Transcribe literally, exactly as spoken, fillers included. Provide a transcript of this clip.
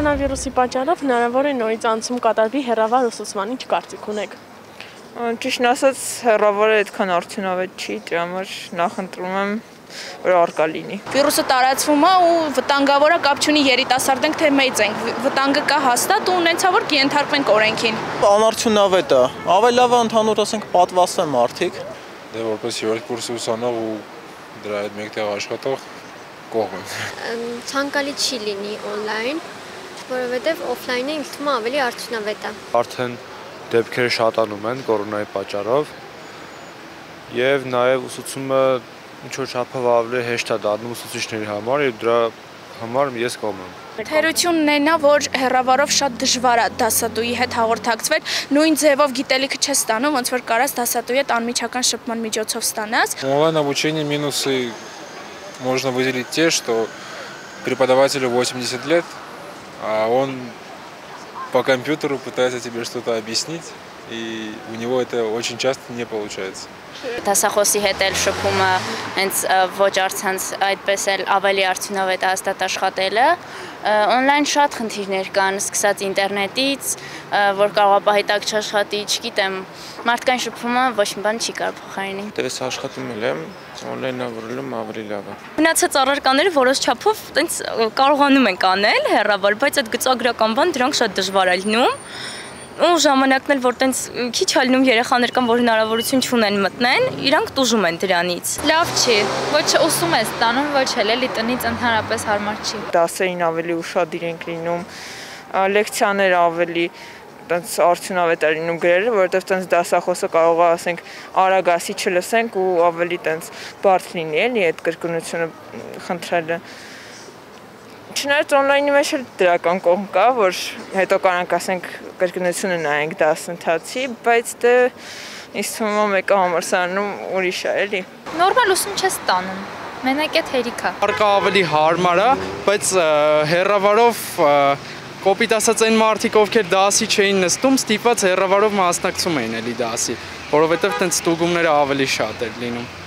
Կորոնավիրուսի պատճառով հնարավոր է նորից անցում կատարվի հեռավար ուսուցման, ինչ կարծիք ունեք։ Ճիշտն ասած, հեռավարը այդքան արդյունավետ չի, դրա համար նախընտրում եմ, որ առկա լինի։ Վիրուսը տարածվում է ու վտանգավոր է, կապ չունի երիտասարդ ենք թե մեծ ենք։ Վտանգը կա հաստատ ու ունեցա որ կենթարկվենք օրենքին։ Անարդյունավետ է։ Ավելի լավ է ընդհանուր ասենք պատվաստեն մարդիկ։ Դե որպես երրորդ կուրսի ուսանող ու դրա հետ մեկտեղ աշխատող կողմ եմ։ Ցանկալի չի լինի on-line, որովհետև off-line-ը ինձ թվում է ավելի արդյունավետ է։ Արդեն դեպքերը շատանում են կորոնայի պատճառով եւ նաեւ ուսուցումը ինչ-որ չափով ավելի հեշտ է դառնում ուսուցիչների համար եւ դրա համար ես կողմ եմ։ Թերությունն այն է, որ հեռավարով շատ дժվար է դասատուի հետ հաղորդակցվել, նույն ձևով գիտելիքը չես ստանում, ոնց որ կարաս դասատուի հետ անմիջական շփման միջոցով ստանաս։ Онлайн обучение минусы можно выделить те, что преподавателю восемьдесят лет, а он по компьютеру пытается тебе что-то объяснить, и у него это очень часто не получается. Դասախոսի հետ էլ շփումը հենց ոչ առցանց այդպես էլ ավելի արդյունավետ է հաստատ աշխատելը։ Օնլայն շատ խնդիրներ կան, սկսած ինտերնետից, որ կարող է պահի տակ չաշխատի, չգիտեմ, մարդկային շփումը ոչ մի բան չի կարող փոխարինի։ Դες աշխատում եմ, օնլայնավորելում ավելի լավ է։ Մնացած առարկաները որոշ չափով տենց կարողանում ենք անել հեռավար, բայց այդ գծագրական բան դրանք շատ դժվար է լինում։ Ու ժամանակն էլ որ տենց քիչ հալնում երեխաներ կան, որ հնարավորություն չունեն մտնեն, իրանք տուժում են դրանից։ Լավ չի, ոչ ուսում է ստանում, ոչ էլ էլի տնից ընդհանրապես հարմար չի։ Դասերին ավելի ուշադիր ենք լինում, լեկցիաները ավելի տենց արդյունավետ է լինում գրերը, որովհետև տենց դասախոսը կարող է ասենք արագ ասի չլսենք ու ավելի տենց բարդ լինի էլի այդ կրկնությունը խնդրելը։ Չնայած on-line-ի մեջ էլ դրական կողմ կա, որ հետո կարանք ասենք կրկնությունը նայենք դասընթացի, բայց դե ինձ թվում է մեկը համալսարանում ուրիշ է էլի։ Նորմալ ուսում չես ստանում, մենակ այդ հերիք է։ Առկա ավելի հարմար է, բայց հեռավարով կոպիտ ասած այն մարդիկ, ովքեր դասի չէին նստում, ստիպված հեռավարով մասնակցում էին էլի դասի, որովհետև տենց ստուգումները ավելի շատ էր լինում։